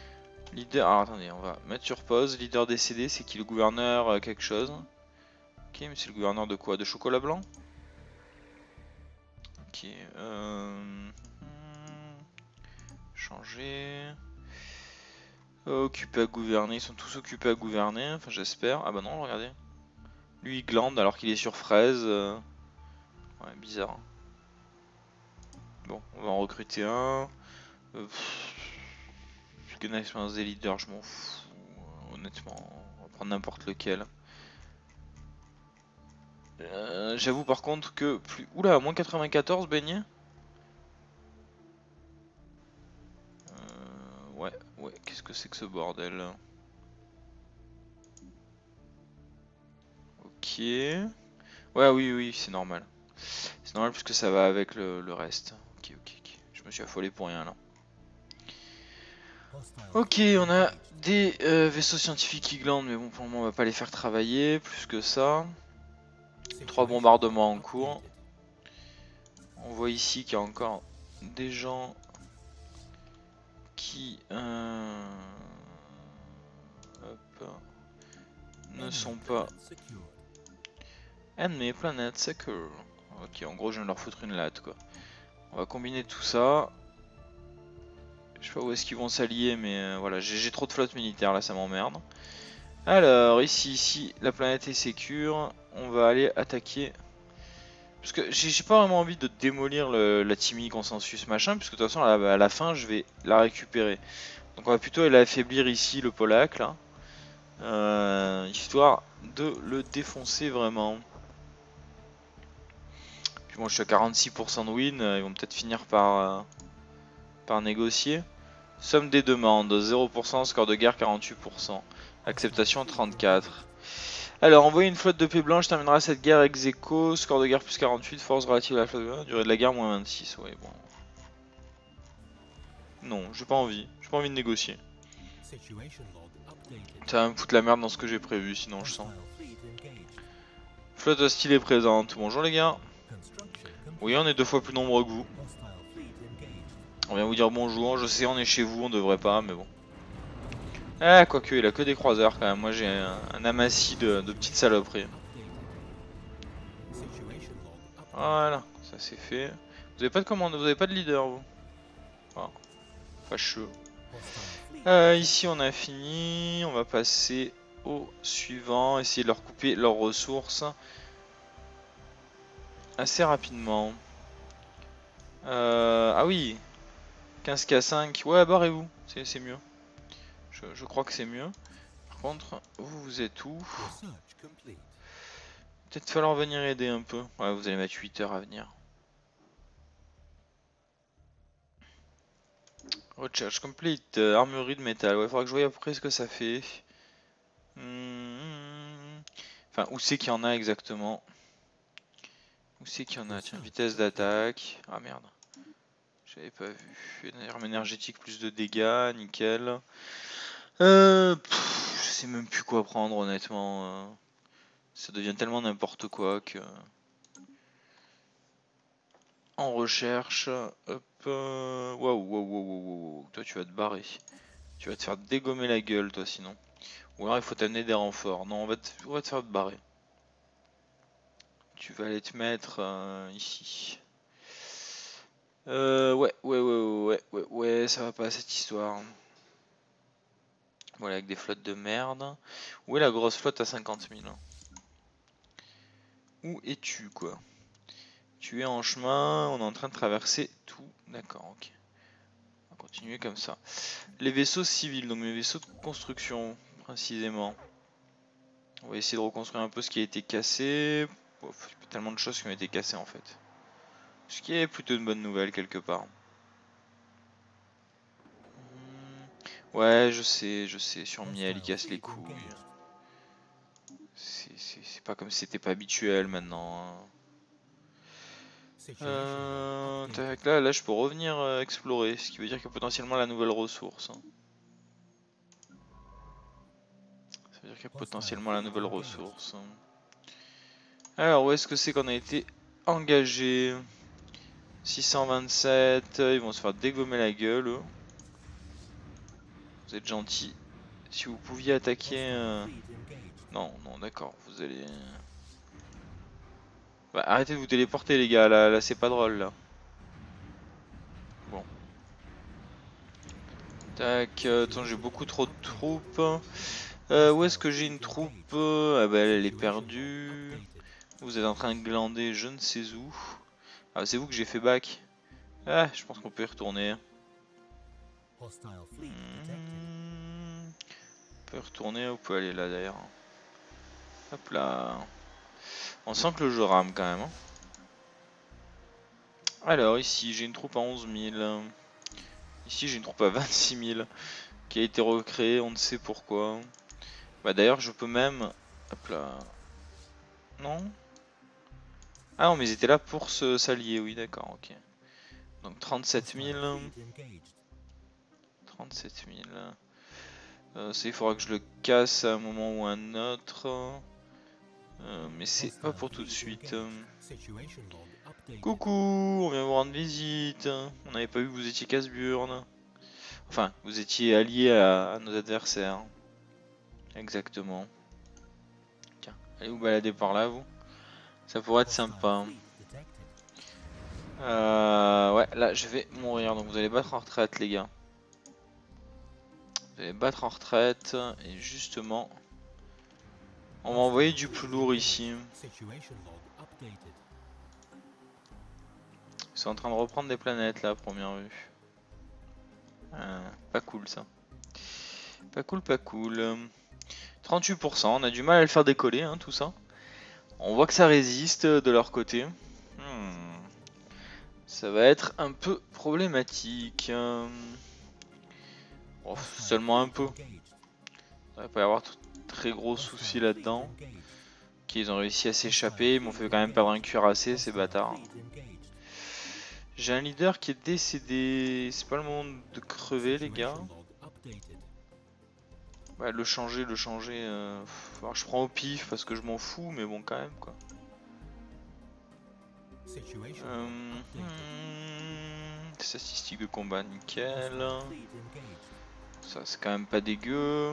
Leader, alors attendez, on va mettre sur pause. Leader décédé, c'est qui le gouverneur quelque chose? Ok, mais c'est le gouverneur de quoi? De chocolat blanc? Ok, changer. Occupé à gouverner, ils sont tous occupés à gouverner, enfin j'espère. Ah bah non, regardez. Lui il glande alors qu'il est sur fraise. Ouais, bizarre. Bon, on va en recruter un. Que l'expérience des leaders, je m'en fous. Honnêtement, on va prendre n'importe lequel. J'avoue par contre que plus. Oula, moins 94 beignet. Ouais, qu'est-ce que c'est que ce bordel? Ok. Ouais, oui, c'est normal. C'est normal puisque ça va avec le reste. Ok. Je me suis affolé pour rien là. Ok, on a des vaisseaux scientifiques qui glandent, mais bon, pour le moment, on va pas les faire travailler plus que ça. 3 bombardements en cours. On voit ici qu'il y a encore des gens qui hop, ne sont pas. Enemy planet secure. Ok, en gros, je viens de leur foutre une latte quoi. On va combiner tout ça. Je sais pas où est-ce qu'ils vont s'allier, mais voilà, j'ai trop de flotte militaire là, ça m'emmerde. Alors, ici, la planète est sécure. On va aller attaquer. Parce que j'ai pas vraiment envie de démolir la Timmy Consensus machin, puisque de toute façon, à la fin, je vais la récupérer. Donc, on va plutôt aller affaiblir ici le Polac là. Histoire de le défoncer vraiment. Puis bon, je suis à 46% de win, ils vont peut-être finir par négocier. Somme des demandes, 0%, score de guerre 48%, acceptation 34%. Alors, envoyer une flotte de paix blanche terminera cette guerre ex aequo, score de guerre plus 48, force relative à la flotte, durée de la guerre moins 26, ouais bon. Non, j'ai pas envie de négocier. Ça va me foutre la merde dans ce que j'ai prévu, sinon je sens. Flotte hostile est présente, bonjour les gars. Oui, on est 2 fois plus nombreux que vous. On vient vous dire bonjour, je sais on est chez vous, on devrait pas, mais bon. Ah, quoique, il a que des croiseurs quand même, moi j'ai un amassis de petites saloperies. Voilà, ça c'est fait. Vous avez pas de commande, vous avez pas de leader vous. Ah, fâcheux. Ici on a fini, on va passer au suivant, essayer de leur couper leurs ressources assez rapidement. Ah oui, 15K5, ouais barrez-vous, c'est mieux. Je crois que c'est mieux. Par contre, vous êtes où? Peut-être falloir venir aider un peu. Ouais, vous allez mettre 8 heures à venir. Recherche complete, armurerie de métal. Ouais, faudra que je voie à peu près ce que ça fait. Enfin, où c'est qu'il y en a exactement? Où c'est qu'il y en a? Tiens, vitesse d'attaque. Ah merde. J'avais pas vu. Arme énergétique, plus de dégâts, nickel. Je sais même plus quoi prendre honnêtement. Ça devient tellement n'importe quoi que... En recherche, hop, waouh, toi tu vas te barrer. Tu vas te faire dégommer la gueule toi sinon. Ou alors il faut t'amener des renforts. Non, on va te faire te barrer. Tu vas aller te mettre ici. Ouais, ça va pas cette histoire. Voilà, avec des flottes de merde. Où est la grosse flotte à 50 000? Où es-tu quoi? Tu es en chemin, on est en train de traverser tout. D'accord, ok. On va continuer comme ça. Les vaisseaux civils, donc mes vaisseaux de construction précisément. On va essayer de reconstruire un peu ce qui a été cassé. Bon, il y a tellement de choses qui ont été cassées en fait. Ce qui est plutôt une bonne nouvelle quelque part. Ouais, je sais, sur Miel, il casse les couilles. C'est pas comme si c'était pas habituel maintenant. Tac, là, je peux revenir explorer, ce qui veut dire qu'il y a potentiellement la nouvelle ressource. Ça veut dire qu'il y a potentiellement la nouvelle ressource. Alors, où est-ce que c'est qu'on a été engagé? 627, ils vont se faire dégommer la gueule. Eux. Vous êtes gentils. Si vous pouviez attaquer... Non, d'accord, vous allez... Bah, arrêtez de vous téléporter les gars, là c'est pas drôle là. Bon. Tac, attends, j'ai beaucoup trop de troupes. Où est-ce que j'ai une troupe? Ah bah elle est perdue. Vous êtes en train de glander je ne sais où. Ah c'est vous que j'ai fait back. Ah, je pense qu'on peut y retourner. On peut y retourner, on peut aller là d'ailleurs. Hop là. On sent que le jeu rame quand même. Hein. Alors ici j'ai une troupe à 11 000. Ici j'ai une troupe à 26 000 qui a été recréée, on ne sait pourquoi. Bah d'ailleurs je peux même... Hop là... Non? Ah non mais ils étaient là pour s'allier, oui d'accord, ok. Donc 37 000. 37 000. Ça il faudra que je le casse à un moment ou un autre. Mais c'est pas pour tout de suite. Coucou, on vient vous rendre visite. On n'avait pas vu que vous étiez Casburn. Enfin, vous étiez alliés à nos adversaires. Exactement. Tiens, allez vous balader par là, vous. Ça pourrait être sympa. Ouais, là je vais mourir. Donc vous allez battre en retraite, les gars. Vous allez battre en retraite. Et justement, on va envoyer du plus lourd ici. Ils sont en train de reprendre des planètes là, à première vue. Pas cool ça. Pas cool, pas cool. 38%, on a du mal à le faire décoller, hein, tout ça. On voit que ça résiste de leur côté. Ça va être un peu problématique. Oh, seulement un peu. Il va pas y avoir très gros soucis là-dedans. Ok, ils ont réussi à s'échapper, ils m'ont fait quand même perdre un cuirassé, ces bâtards. J'ai un leader qui est décédé. C'est pas le moment de crever, les gars. Ouais, le changer. Alors, je prends au pif parce que je m'en fous, mais bon, quand même, quoi. Statistique de combat, nickel. Ça, c'est quand même pas dégueu.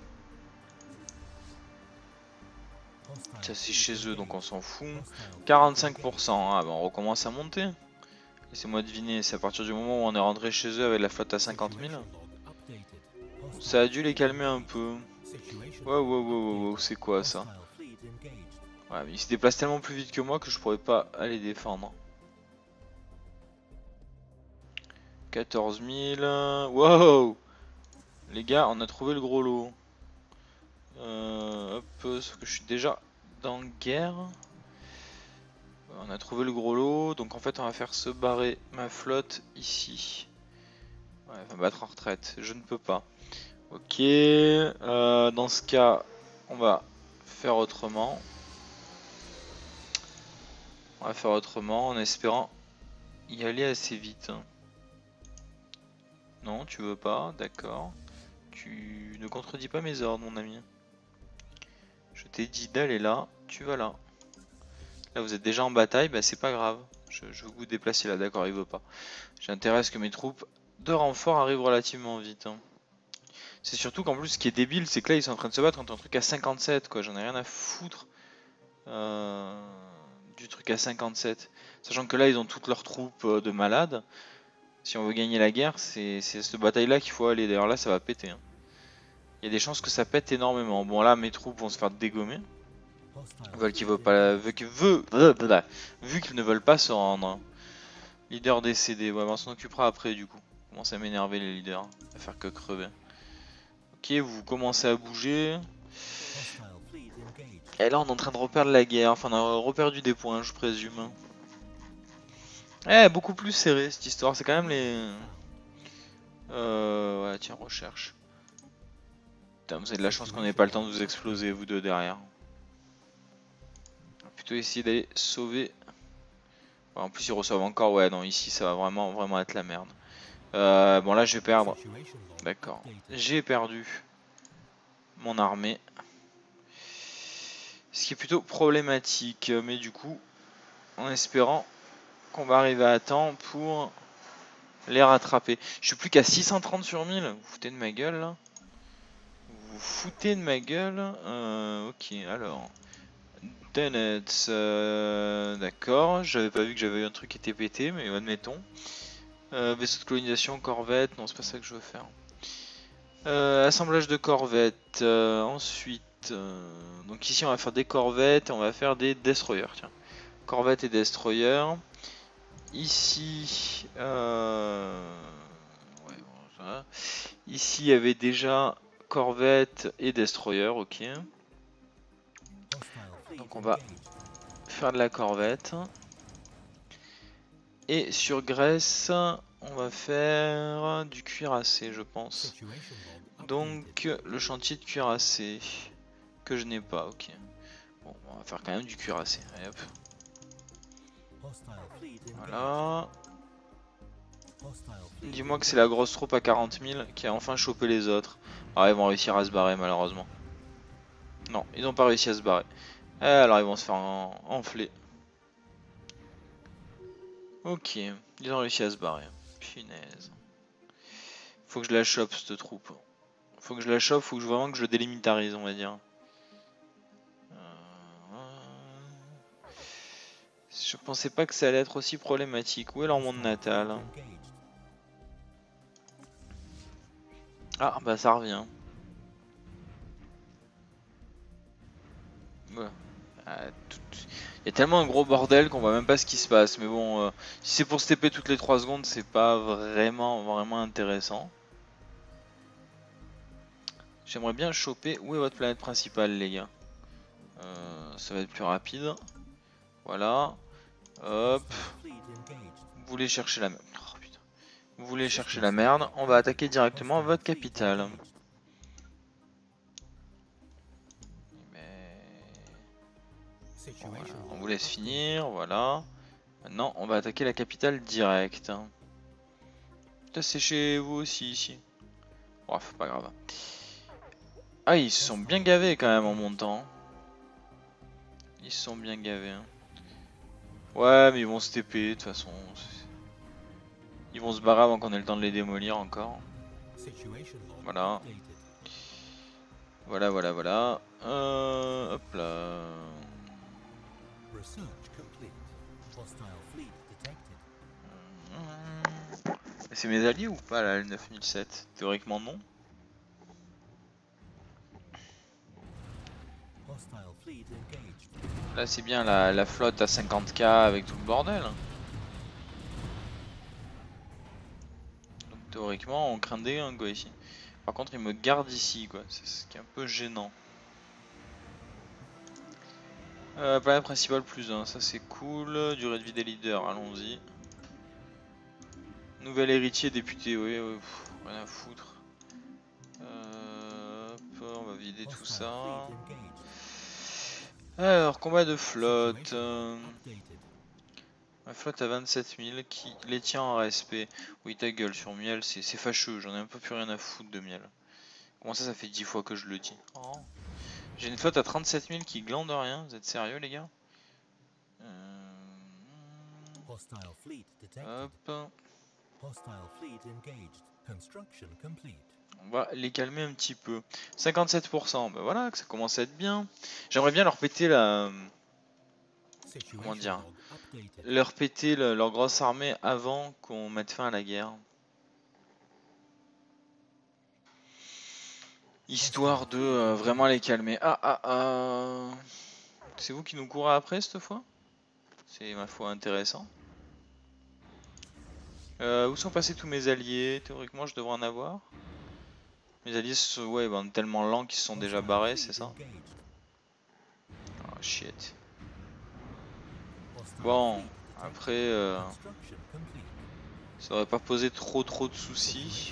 Ça, c'est chez eux, donc on s'en fout. 45%. Ah, bah, on recommence à monter. Laissez-moi deviner, c'est à partir du moment où on est rentré chez eux avec la flotte à 50 000. Ça a dû les calmer un peu. Wow, c'est quoi ça? Ouais, mais ils se déplacent tellement plus vite que moi que je pourrais pas aller défendre. 14 000. Wow! Les gars, on a trouvé le gros lot. Hop, sauf que je suis déjà dans guerre. On a trouvé le gros lot, donc en fait on va faire se barrer ma flotte ici. Ouais, on va battre en retraite, je ne peux pas. Ok, dans ce cas, on va faire autrement. On va faire autrement en espérant y aller assez vite. Non, tu veux pas, d'accord. Tu ne contredis pas mes ordres, mon ami. Je t'ai dit d'aller là, tu vas là. Là, vous êtes déjà en bataille, bah c'est pas grave. Je veux vous déplacer là, d'accord, il veut pas. J'ai intérêt à ce que mes troupes de renfort arrivent relativement vite. Hein. C'est surtout qu'en plus, ce qui est débile, c'est que là, ils sont en train de se battre contre un truc à 57, quoi. J'en ai rien à foutre du truc à 57. Sachant que là, ils ont toutes leurs troupes de malades. Si on veut gagner la guerre, c'est cette bataille-là qu'il faut aller. D'ailleurs, là, ça va péter. Hein. Il y a des chances que ça pète énormément. Bon, là, mes troupes vont se faire dégommer. Vu qu'ils ne veulent pas se rendre. Leader décédé. Ouais, on s'en occupera après, du coup. Commence à m'énerver, les leaders. À faire que crever. Ok, vous commencez à bouger. Et là, on est en train de reperdre la guerre. Enfin, on a reperdu des points, je présume. Beaucoup plus serré, cette histoire. C'est quand même les... ouais, tiens, recherche. Putain, vous avez de la chance qu'on n'ait pas le temps de vous exploser, vous deux, derrière. On va plutôt essayer d'aller sauver... Ouais, en plus, ils reçoivent encore. Ouais, non, ici, ça va vraiment être la merde. Bon, là, je vais perdre. D'accord. J'ai perdu mon armée. Ce qui est plutôt problématique. Mais du coup, en espérant qu'on va arriver à temps pour les rattraper. Je suis plus qu'à 630 sur 1000. Vous foutez de ma gueule, là? Vous foutez de ma gueule. Ok, alors. Tenets, d'accord, j'avais pas vu que j'avais eu un truc qui était pété, mais admettons. Vaisseau de colonisation, corvette, non c'est pas ça que je veux faire. Assemblage de corvettes, ensuite, donc ici on va faire des corvettes et on va faire des destroyers, tiens. Corvettes et destroyers. Ici, ouais, bon, ça. Ici il y avait déjà corvette et destroyer, ok. Donc on va faire de la corvette. Et sur Grèce, on va faire du cuirassé, je pense. Donc le chantier de cuirassé que je n'ai pas, ok. Bon, on va faire quand même du cuirassé. Allez, hop. Voilà. Dis-moi que c'est la grosse troupe à 40 000 qui a enfin chopé les autres. Ah, ils vont réussir à se barrer malheureusement. Non, ils n'ont pas réussi à se barrer. Alors ils vont se faire enfler. Ok, ils ont réussi à se barrer. Punaise. Faut que je la chope cette troupe. Faut que je la chope, faut que vraiment que je délimitarise, on va dire. Je pensais pas que ça allait être aussi problématique. Où est leur monde natal? Ah bah ça revient. Ouais. Il y a tellement un gros bordel qu'on voit même pas ce qui se passe. Mais bon, si c'est pour se TP toutes les 3 secondes, c'est pas vraiment intéressant. J'aimerais bien choper. Où est votre planète principale, les gars? Ça va être plus rapide. Voilà. Hop. Vous voulez chercher la merde. Oh, putain. Vous voulez chercher la merde. On va attaquer directement votre capitale. Voilà. On vous laisse finir. Voilà. Maintenant, on va attaquer la capitale direct. C'est chez vous aussi, ici. Bref, pas grave. Ah, ils se sont bien gavés quand même en montant. Ils se sont bien gavés. Hein. Ouais, mais ils vont se TP de toute façon. Ils vont se barrer avant qu'on ait le temps de les démolir encore. Voilà. Voilà. Hop là. C'est mes alliés ou pas là, le 9007? Théoriquement non. Là c'est bien la flotte à 50k avec tout le bordel. Donc théoriquement on craint des quoi ici. Par contre ils me gardent ici quoi, c'est ce qui est un peu gênant. Planète principale plus 1, ça c'est cool. Durée de vie des leaders, allons-y. Nouvel héritier député, oui, rien à foutre. Hop, on va vider tout ça. Alors, combat de flotte. La flotte à 27 000 qui les tient en respect. Oui, ta gueule, sur miel, c'est fâcheux, j'en ai un peu plus rien à foutre de miel. Comment ça, ça fait 10 fois que je le dis? Oh. J'ai une flotte à 37 000 qui glande rien, vous êtes sérieux les gars? Hop. On va les calmer un petit peu. 57%, bah voilà, que ça commence à être bien. J'aimerais bien leur péter la... Comment dire? Leur péter leur grosse armée avant qu'on mette fin à la guerre. Histoire de vraiment les calmer. C'est vous qui nous courez après cette fois? C'est ma foi intéressant. Où sont passés tous mes alliés? Théoriquement je devrais en avoir. Mes alliés ouais, ben, tellement lents qu'ils se sont déjà barrés, c'est ça? Oh shit. Bon, après ça aurait pas posé trop de soucis.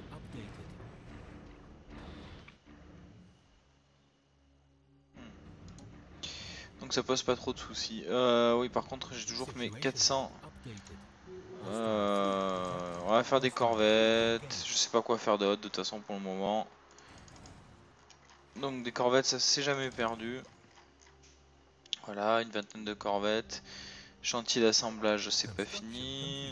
Donc ça pose pas trop de soucis. Oui, par contre j'ai toujours mes 400. On va faire des corvettes. Je sais pas quoi faire d'autre de toute façon pour le moment. Donc des corvettes, ça s'est jamais perdu. Voilà, une vingtaine de corvettes. Chantier d'assemblage, c'est pas fini.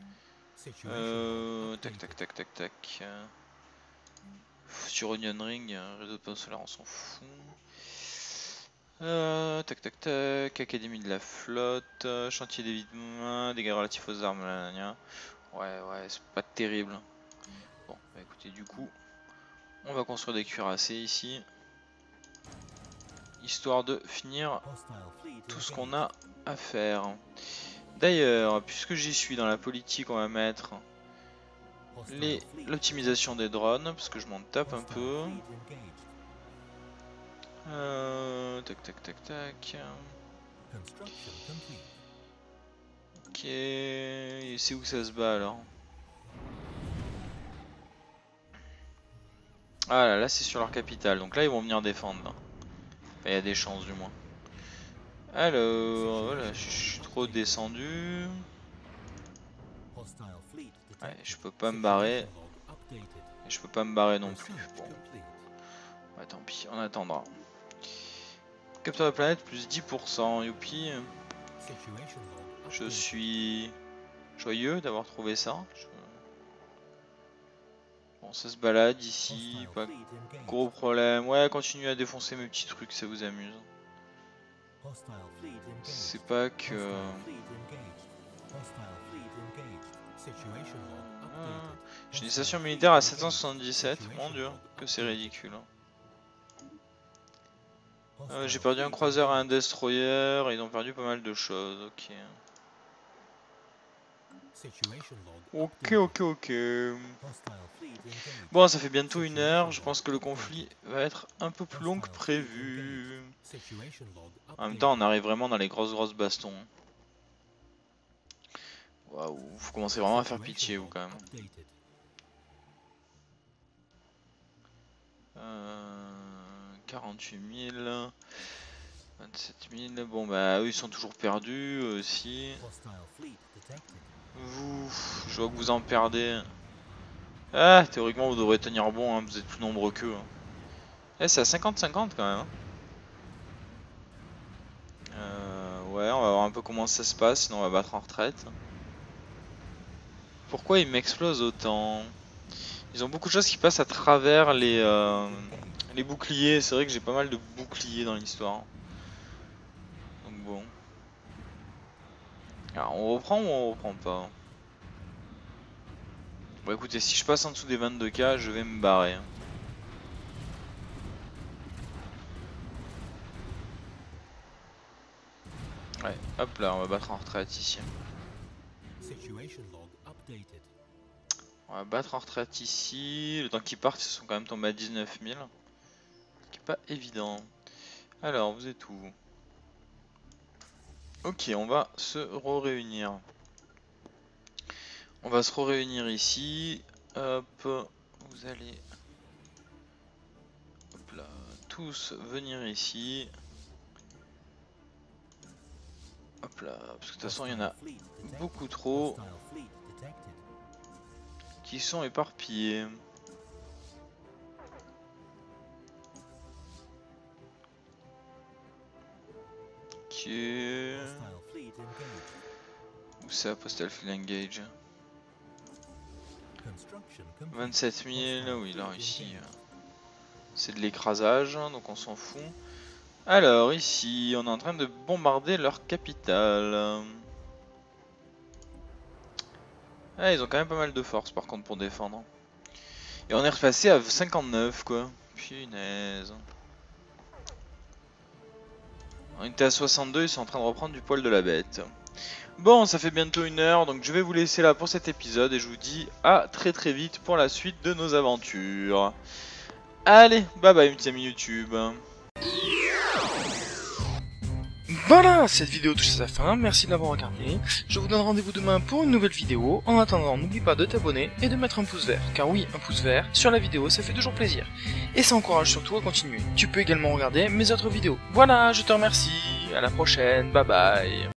Tac. Sur Onion Ring, réseau de panneaux solaires, on s'en fout. Tac tac tac, Académie de la flotte, chantier d'évitement, dégâts relatifs aux armes, nanana. Ouais, c'est pas terrible. Bon, bah écoutez, du coup, on va construire des cuirassés ici. Histoire de finir tout ce qu'on a à faire. D'ailleurs, puisque j'y suis dans la politique, on va mettre l'optimisation des drones, parce que je m'en tape un peu. Tac tac tac tac. Ok, c'est où ça se bat alors? Ah là c'est sur leur capitale, donc là ils vont venir défendre là. Enfin, il y a des chances du moins. Alors, voilà, je suis trop descendu. Ouais, je peux pas me barrer. Et je peux pas me barrer non plus. Bon. Ouais, tant pis, on attendra. Capteur de planète plus 10%, youpi. Je suis joyeux d'avoir trouvé ça. Bon, ça se balade ici, pas gros problème. Ouais, continuez à défoncer mes petits trucs, ça vous amuse. C'est pas que... J'ai une station militaire à 777, mon dieu, que c'est ridicule. J'ai perdu un croiseur et un destroyer, ils ont perdu pas mal de choses, ok. Ok. Bon, ça fait bientôt 1 heure, je pense que le conflit va être un peu plus long que prévu. En même temps, on arrive vraiment dans les grosses bastons. Waouh, vous commencez vraiment à faire pitié, vous, quand même. 48 000, 27 000, bon bah eux ils sont toujours perdus aussi. Vous, je vois que vous en perdez. Ah, théoriquement vous devrez tenir bon, hein, vous êtes plus nombreux qu'eux. Hein. Eh, c'est à 50-50 quand même. Hein. Ouais, on va voir un peu comment ça se passe, sinon on va battre en retraite. Pourquoi ils m'explosent autant? Ils ont beaucoup de choses qui passent à travers les boucliers. C'est vrai que j'ai pas mal de boucliers dans l'histoire. Donc bon. Alors, on reprend ou on reprend pas? Bon écoutez, si je passe en dessous des 22K, je vais me barrer. Ouais, hop là, on va battre en retraite ici. On va battre en retraite ici. Le temps qu'ils partent, ils sont quand même tombés à 19 000. Ce qui est pas évident. Alors, vous êtes où? Ok, on va se réunir. On va se réunir ici. Hop, vous allez hop là, tous venir ici. Hop là, parce que de toute façon il y en a beaucoup trop qui sont éparpillés. Ok. Où ça, Postal Fleet Engage? 27 000, oui, là, ici, c'est de l'écrasage, donc on s'en fout. Alors, ici, on est en train de bombarder leur capitale. Ah, ils ont quand même pas mal de force, par contre, pour défendre. Et on est repassé à 59, quoi. Punaise. On était à 62, ils sont en train de reprendre du poil de la bête. Bon, ça fait bientôt 1 heure, donc je vais vous laisser là pour cet épisode et je vous dis à très vite pour la suite de nos aventures. Allez, bye bye mes petits amis YouTube. Voilà, cette vidéo touche à sa fin, merci de l'avoir regardé. Je vous donne rendez-vous demain pour une nouvelle vidéo. En attendant, n'oublie pas de t'abonner et de mettre un pouce vert. Car oui, un pouce vert sur la vidéo, ça fait toujours plaisir. Et ça encourage surtout à continuer. Tu peux également regarder mes autres vidéos. Voilà, je te remercie. À la prochaine, bye bye.